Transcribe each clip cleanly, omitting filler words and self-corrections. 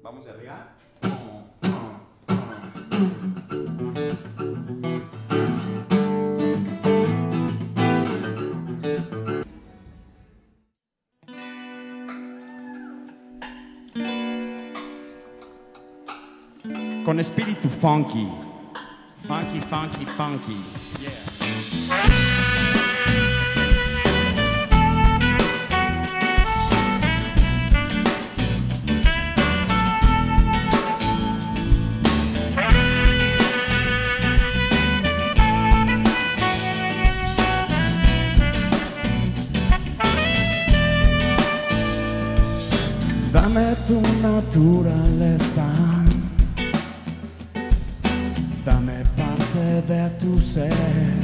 Vamos de arriba. Con espíritu funky. Funky, funky, funky. Yeah. Dame tu naturaleza, dame parte de tu ser,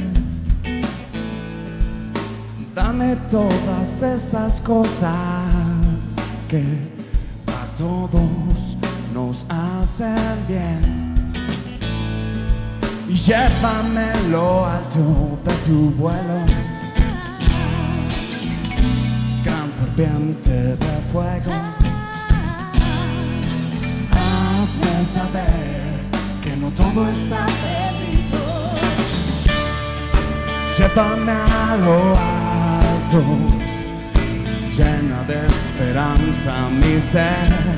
dame todas esas cosas que a todos nos hacen bien, y llévame en lo alto de tu vuelo, gran serpiente de fuego. Hazme saber que no todo está perdido. Llévame a lo alto, llena de esperanza mi ser.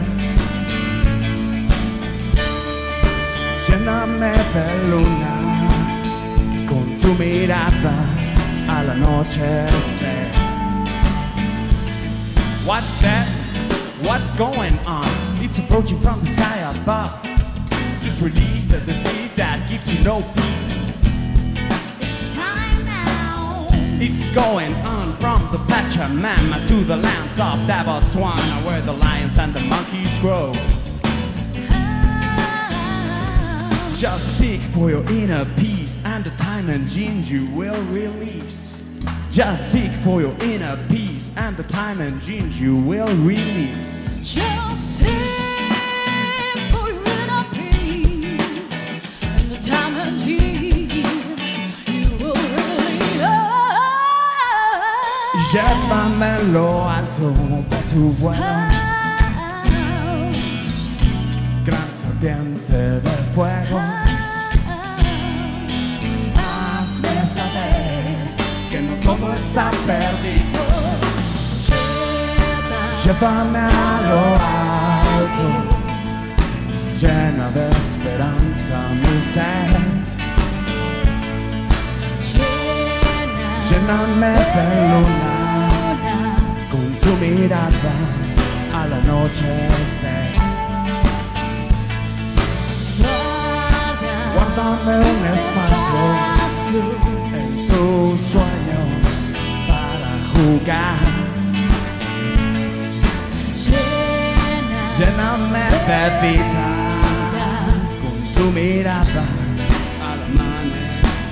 Lléname de luna con tu mirada al anochecer. What's that? What's going on? It's approaching from the sky above. Just release the disease that gives you no peace. It's time now. It's going on from the Pachamama to the lands of Botswana, where the lions and the monkeys grow. Just seek for your inner peace, and the time and gene you will release. Just seek for your inner peace, and the time and gene you will release. Just seek for your inner peace, and the time and gene you will release. Llévame en lo alto de tu vuelo, gran serpiente de fuego. Hazme saber que no todo está perdido. Llévame a lo alto, llena de esperanza mi ser. Lléname de luna con tu mirada al anochecer. Guárdame un espacio en tus sueños para jugar. Lléname de vida con tu mirada al amanecer.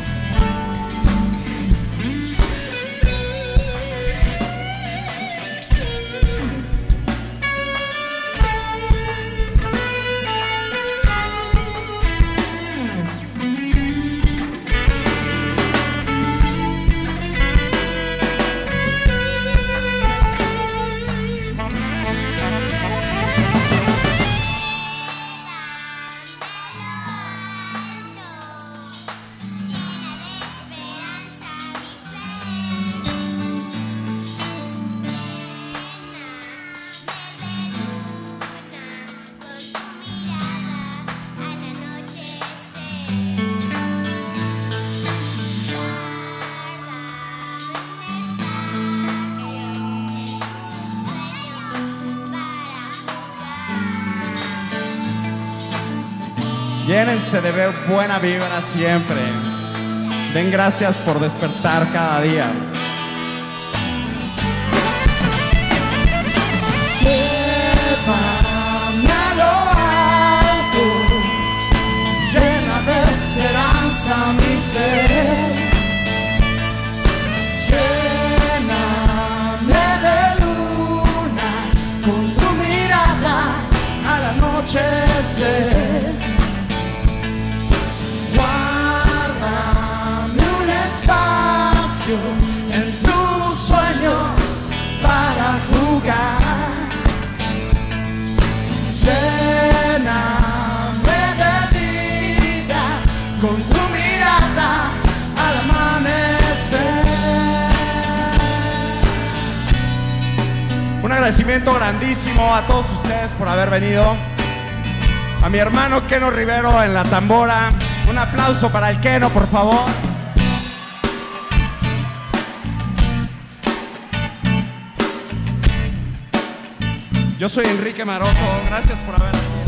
Llénense de ver buena vibra siempre. Den gracias por despertar cada día. Llévame a lo alto, llena de esperanza mi ser. Lléname de luna con tu mirada al anochecer. Guárdame un espacio en tus sueños para jugar. agradecimiento grandísimo a todos ustedes por haber venido. A mi hermano Keno Rivero en la tambora. Un aplauso para el Keno, por favor. Yo soy Enrique Maroto. Gracias por haber venido.